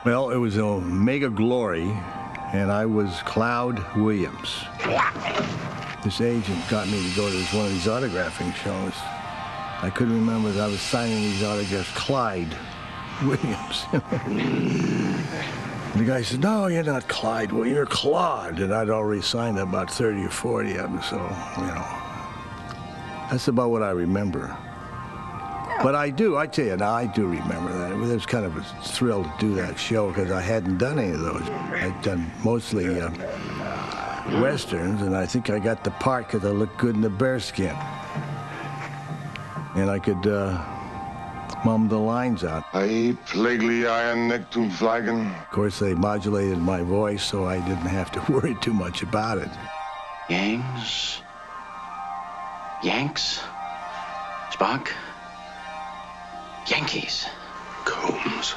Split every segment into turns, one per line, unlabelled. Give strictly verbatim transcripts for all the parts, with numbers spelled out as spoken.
Well, it was Omega Glory, and I was Cloud Williams. This agent got me to go to this, one of these autographing shows. I couldn't remember that I was signing these autographs, Clyde Williams. The guy said, "No, you're not Clyde, well, you're Claude." And I'd already signed about thirty or forty of them, so, you know. That's about what I remember. Yeah. But I do, I tell you, now I do remember that. It was kind of a thrill to do that show because I hadn't done any of those. I'd done mostly uh, Westerns, and I think I got the part because I looked good in the bearskin. And I could uh, mum the lines out.
I pflegli iron neck to flagon.
Of course, they modulated my voice, so I didn't have to worry too much about it.
Yangs, Yanks, Spock, Yankees.
Combs.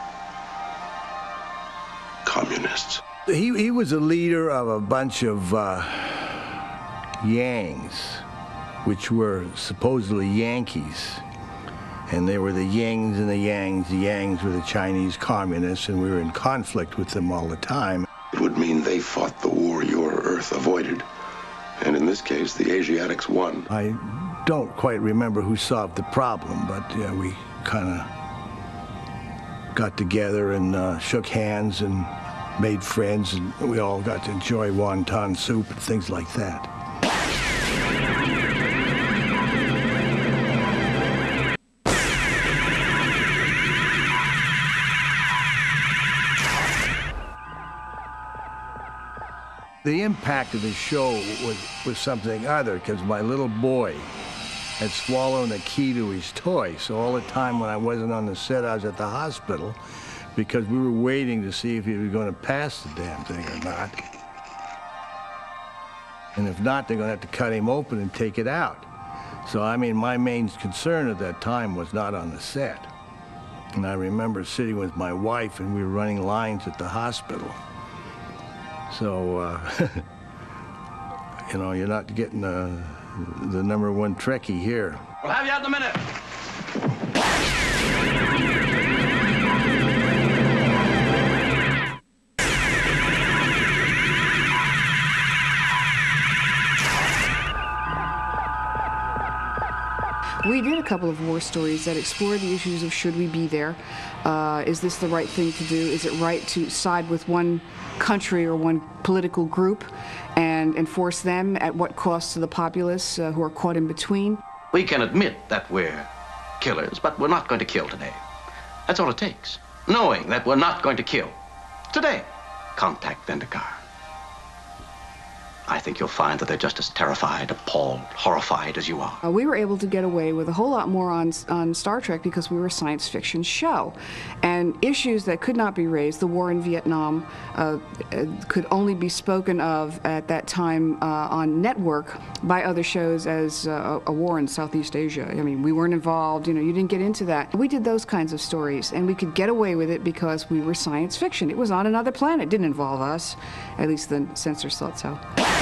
Communists.
He, he was a leader of a bunch of uh, Yangs, which were supposedly Yankees. And they were the Yings and the Yangs. The Yangs were the Chinese communists, and we were in conflict with them all the time.
It would mean they fought the war your Earth avoided. And in this case, the Asiatics won.
I don't quite remember who solved the problem, but yeah, we kind of got together and uh, shook hands and made friends, and we all got to enjoy wonton soup and things like that. The impact of the show was, was something other, because my little boy had swallowed a key to his toy. So all the time when I wasn't on the set, I was at the hospital because we were waiting to see if he was going to pass the damn thing or not. And if not, they're going to have to cut him open and take it out. So, I mean, my main concern at that time was not on the set. And I remember sitting with my wife, and we were running lines at the hospital. So, uh, you know, you're not getting the, the number one Trekkie here.
We'll have you out in a minute.
We did a couple of war stories that explored the issues of should we be there? Uh, is this the right thing to do? Is it right to side with one country or one political group and enforce them at what cost to the populace uh, who are caught in between?
We can admit that we're killers, but we're not going to kill today. That's all it takes. Knowing that we're not going to kill today. Contact Vendikar. I think you'll find that they're just as terrified, appalled, horrified as you are.
Uh, we were able to get away with a whole lot more on, on Star Trek because we were a science fiction show. And issues that could not be raised, the war in Vietnam, uh, uh, could only be spoken of at that time uh, on network by other shows as uh, a war in Southeast Asia. I mean, we weren't involved, you know, you didn't get into that. We did those kinds of stories, and we could get away with it because we were science fiction. It was on another planet. It didn't involve us. At least the censors thought so.